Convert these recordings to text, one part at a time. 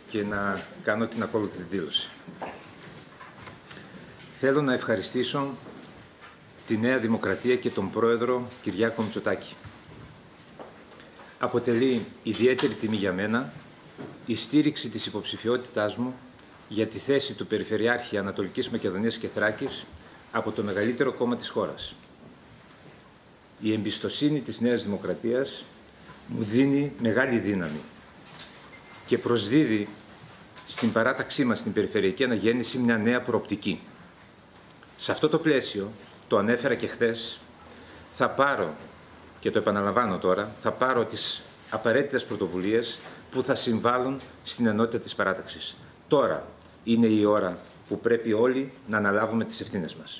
και να κάνω την ακόλουθη δήλωση. Θέλω να ευχαριστήσω τη Νέα Δημοκρατία και τον Πρόεδρο Κυριάκο Μητσοτάκη. Αποτελεί ιδιαίτερη τιμή για μένα η στήριξη της υποψηφιότητάς μου για τη θέση του Περιφερειάρχη Ανατολικής Μακεδονίας και Θράκης από το μεγαλύτερο κόμμα της χώρας. Η εμπιστοσύνη της Νέας Δημοκρατίας μου δίνει μεγάλη δύναμη και προσδίδει στην παράταξή μας στην περιφερειακή αναγέννηση μια νέα προοπτική. Σε αυτό το πλαίσιο, το ανέφερα και χθες, θα πάρω, και το επαναλαμβάνω τώρα, θα πάρω τις απαραίτητες πρωτοβουλίες που θα συμβάλλουν στην ενότητα της παράταξης. Τώρα είναι η ώρα που πρέπει όλοι να αναλάβουμε τις ευθύνες μας.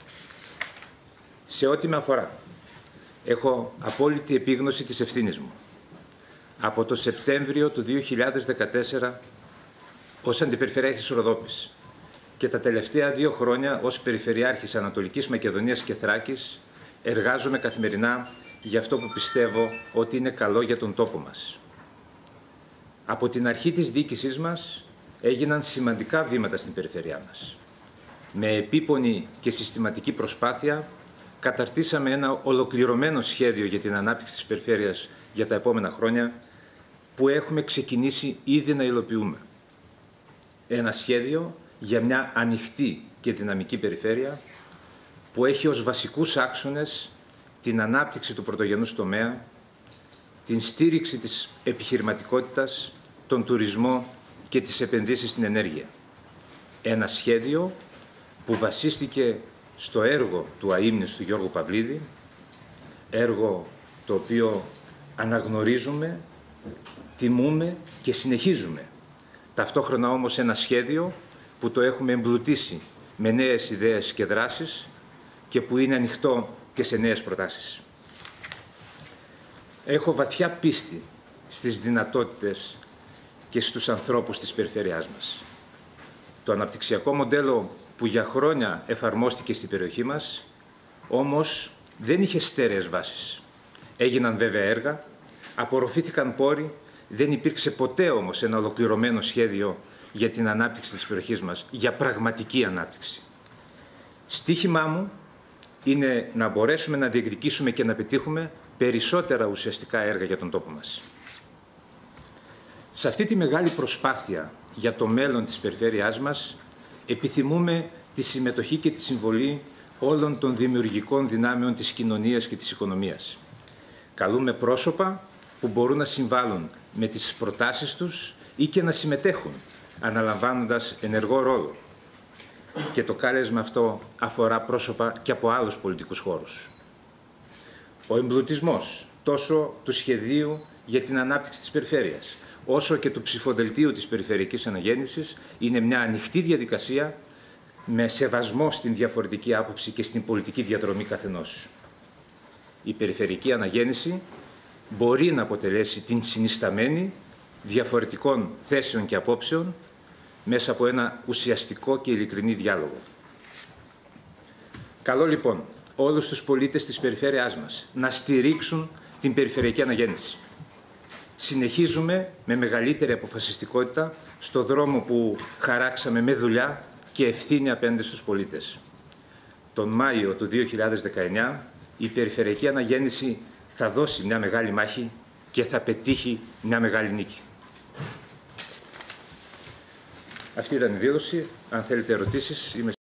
Σε ό,τι με αφορά, έχω απόλυτη επίγνωση της ευθύνης μου. Από το Σεπτέμβριο του 2014 ως Αντιπεριφερειάρχης Ροδόπης και τα τελευταία 2 χρόνια ως Περιφερειάρχης Ανατολικής Μακεδονίας και Θράκης εργάζομαι καθημερινά για αυτό που πιστεύω ότι είναι καλό για τον τόπο μας. Από την αρχή της διοίκησής μας έγιναν σημαντικά βήματα στην περιφερειά μας. Με επίπονη και συστηματική προσπάθεια καταρτήσαμε ένα ολοκληρωμένο σχέδιο για την ανάπτυξη της περιφέρειας για τα επόμενα χρόνια που έχουμε ξεκινήσει ήδη να υλοποιούμε. Ένα σχέδιο για μια ανοιχτή και δυναμική περιφέρεια που έχει ως βασικούς άξονες την ανάπτυξη του πρωτογενούς τομέα, την στήριξη της επιχειρηματικότητας, τον τουρισμό και τις επενδύσεις στην ενέργεια. Ένα σχέδιο που βασίστηκε στο έργο του αείμνηστου Γιώργου Παυλίδη, έργο το οποίο αναγνωρίζουμε, τιμούμε και συνεχίζουμε. Ταυτόχρονα όμως ένα σχέδιο που το έχουμε εμπλουτίσει με νέες ιδέες και δράσεις και που είναι ανοιχτό και σε νέες προτάσεις. Έχω βαθιά πίστη στις δυνατότητες και στους ανθρώπους της περιφέρειάς μας. Το αναπτυξιακό μοντέλο που για χρόνια εφαρμόστηκε στην περιοχή μας, όμως δεν είχε στέρεες βάσεις. Έγιναν βέβαια έργα, απορροφήθηκαν πόροι, δεν υπήρξε ποτέ όμως ένα ολοκληρωμένο σχέδιο για την ανάπτυξη της περιοχής μας, για πραγματική ανάπτυξη. Στίχημά μου είναι να μπορέσουμε να διεκδικήσουμε και να πετύχουμε περισσότερα ουσιαστικά έργα για τον τόπο μας. Σε αυτή τη μεγάλη προσπάθεια για το μέλλον της περιφέρειάς μας, επιθυμούμε τη συμμετοχή και τη συμβολή όλων των δημιουργικών δυνάμεων της κοινωνίας και της οικονομίας. Καλούμε πρόσωπα που μπορούν να συμβάλλουν με τις προτάσεις τους ή και να συμμετέχουν, αναλαμβάνοντας ενεργό ρόλο. Και το κάλεσμα αυτό αφορά πρόσωπα και από άλλους πολιτικούς χώρους. Ο εμπλουτισμός τόσο του σχεδίου για την ανάπτυξη της περιφέρειας, όσο και του ψηφοδελτίου της περιφερειακής αναγέννησης είναι μια ανοιχτή διαδικασία με σεβασμό στην διαφορετική άποψη και στην πολιτική διαδρομή καθενός. Η περιφερειακή αναγέννηση μπορεί να αποτελέσει την συνισταμένη διαφορετικών θέσεων και απόψεων μέσα από ένα ουσιαστικό και ειλικρινή διάλογο. Καλό λοιπόν όλους τους πολίτες της περιφέρειάς μας να στηρίξουν την περιφερειακή αναγέννηση. Συνεχίζουμε με μεγαλύτερη αποφασιστικότητα στο δρόμο που χαράξαμε με δουλειά και ευθύνη απέναντι στους πολίτες. Τον Μάιο του 2019 η περιφερειακή αναγέννηση θα δώσει μια μεγάλη μάχη και θα πετύχει μια μεγάλη νίκη. Αυτή ήταν η δήλωση. Αν θέλετε ερωτήσεις, είμαι